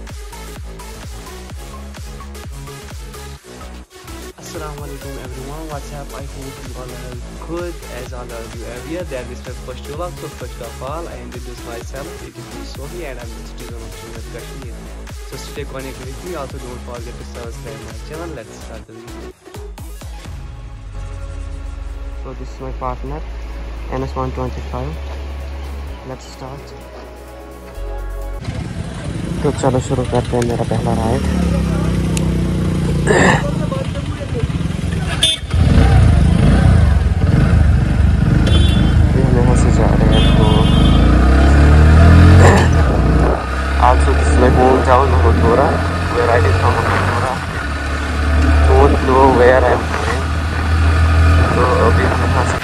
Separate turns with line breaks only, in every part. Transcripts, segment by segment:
Assalamualaikum everyone, what's up? I hope you all are good as all of you are here. That is my first vlog. So first of all, I introduce myself. It is me Sohi and I'm the citizen of Jammu and Kashmir. So stay connected with me. Also don't forget to subscribe my channel. Let's start the video. So this is my partner, NS125. Let's start. तो चलो शुरू करते हैं मेरा पहला ride. यहाँ से जा रहे हैं तो also this is my hometown Mahodora where I live from Mahodora. Don't know where I am going. तो अभी हम यहाँ से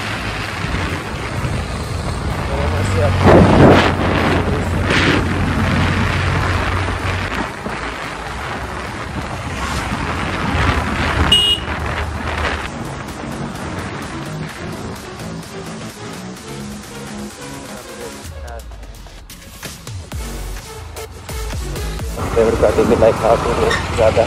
फेवरेट गाड़ी के लाइक काफ़ी ज़्यादा।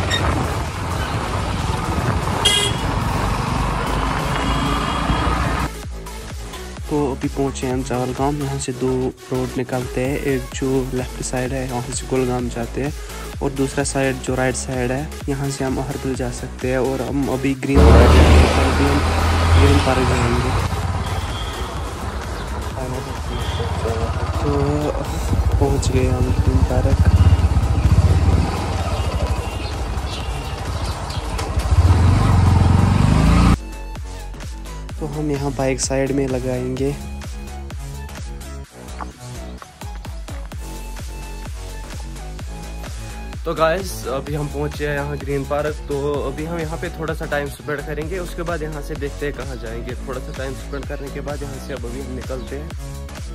तो अभी पहुँचे हम चावलगाम। यहाँ से दो रोड निकलते हैं, एक जो लेफ़्ट साइड है यहाँ से कुलगाम जाते हैं और दूसरा साइड जो राइट साइड है यहाँ से हम अहरबल जा सकते हैं। और हम अभी ग्रीन पार्क जाएंगे। तो पहुँच गए हम ग्रीन पार्क। तो हम यहाँ बाइक साइड में लगाएंगे। तो गाइस अभी हम पहुँचे हैं यहाँ ग्रीन पार्क। तो अभी हम यहाँ पे थोड़ा सा टाइम स्पेंड करेंगे, उसके बाद यहाँ से देखते हैं कहाँ जाएंगे। थोड़ा सा टाइम स्पेंड करने के बाद यहाँ से अब अभी हम निकलते हैं।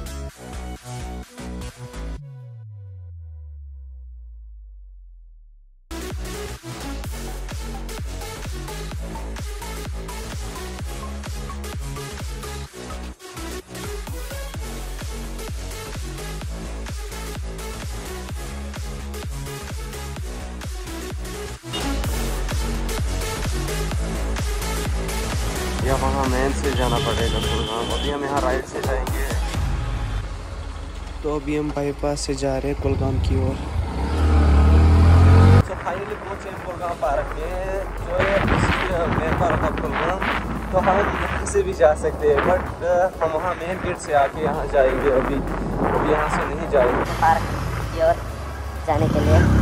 या वहाँ मेन से जाना पड़ेगा कुलगाम। अभी हम यहाँ राइट से जाएंगे। तो अभी हम बाईपास से जा रहे हैं कुलगाम की ओर। तो फाइनली पहुँचे कुलगाम पार्क में, जो है मेन पार्क ऑफ कुलगाम। तो हम यहाँ से भी जा सकते हैं, बट हम वहाँ मेन गेट से आके यहाँ जाएंगे। अभी यहाँ से नहीं जाएंगे
पार्क की ओर जाने के लिए।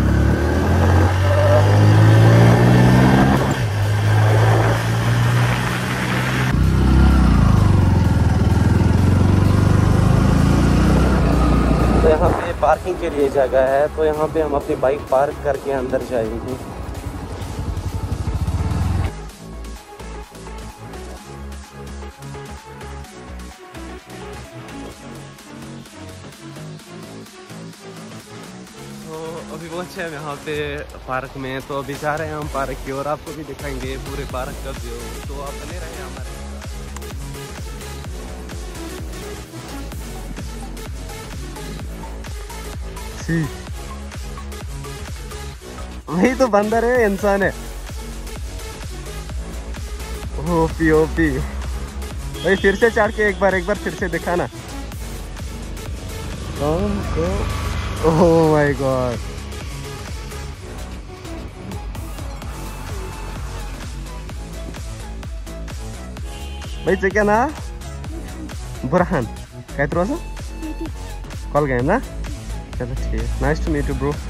यहाँ पे पार्किंग के लिए जगह है, तो यहाँ पे हम अपनी बाइक पार्क करके अंदर जाएंगे। तो अभी पहुँचे हम यहाँ पे पार्क में। तो अभी जा रहे हैं हम पार्क की ओर। आपको भी दिखाएंगे पूरे पार्क का व्यू। तो आप बने रहे हमारे। वही तो बंदर है, इंसान है। ओपी ओपी भाई, फिर से चढ़ के एक बार फिर से दिखाना। ओह माय गॉड, भाई क्या ना बुरहान काय terus कॉल गए ना। चलो ठीक है, nice to meet you bro.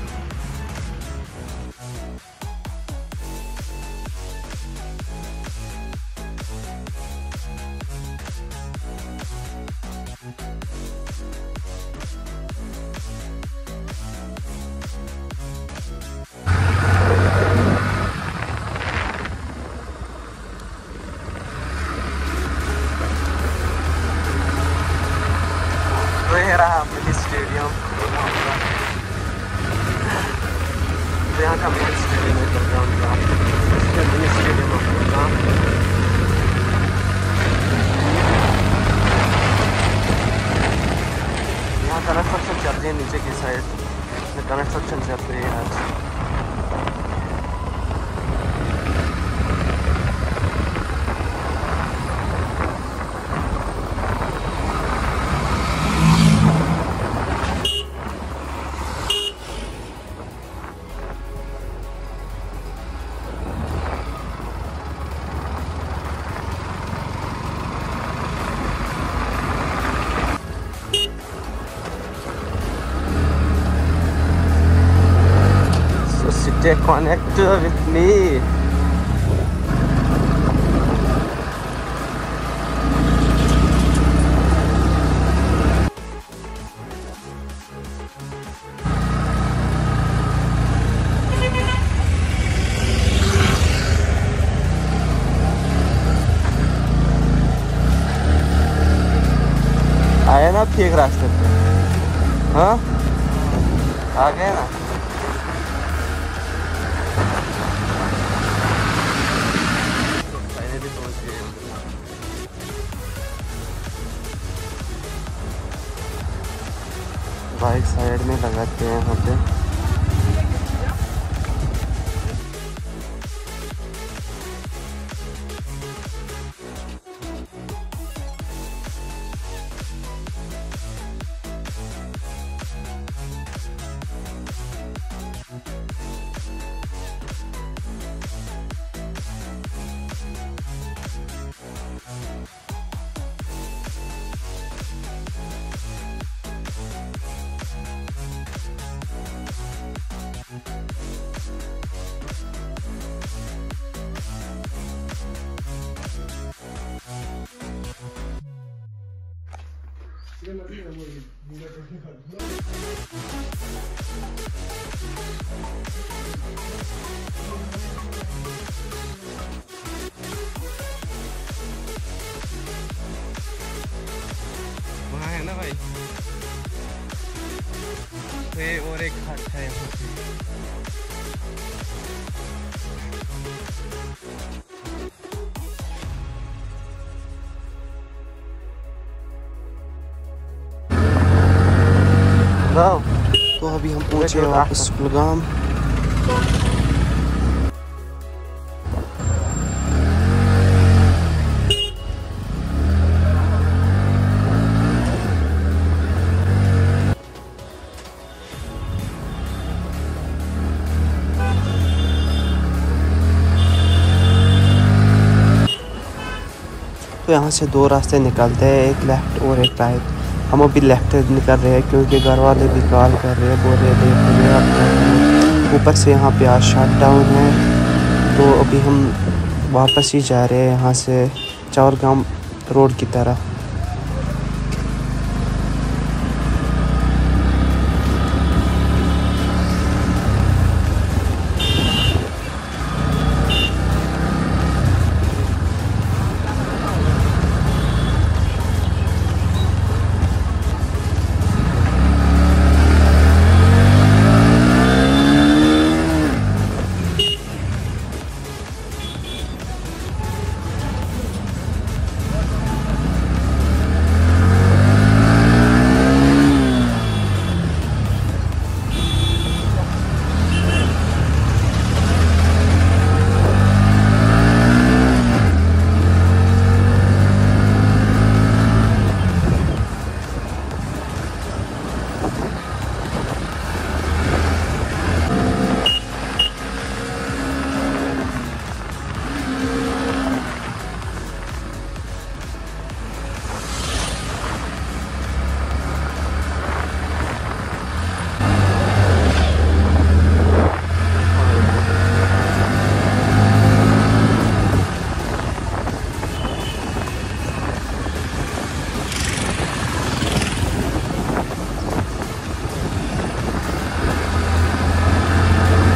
रहा मिनी स्टेडियम, यहाँ का मिनी स्टेडियम है मिनी स्टेडियम यहाँ कंस्ट्रक्शन चल रही है नीचे की साइड। कंस्ट्रक्शन चल रही है आज। Stay connected with me. आए ना ठीक रास्ते पे? हाँ आ गए ना। बाइक साइड में लगाते हैं यहाँ पे। वहाँ है ना भाई, और एक हट है यहाँ पे। तो अभी हम पहुंचे वापस कुलगाम। तो यहाँ से दो रास्ते निकलते हैं, एक लेफ़्ट और एक राइट। हम अभी लेफ्ट निकल रहे हैं क्योंकि घर वाले भी कॉल कर रहे हैं, बोल रहे ऊपर से यहाँ पे आज शट डाउन है। तो अभी हम वापस ही जा रहे हैं यहाँ से चौरगाम रोड की तरह।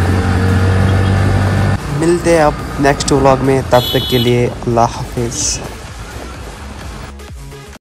मिलते हैं अब नेक्स्ट व्लॉग में, तब तक के लिए अल्लाह हाफिज़।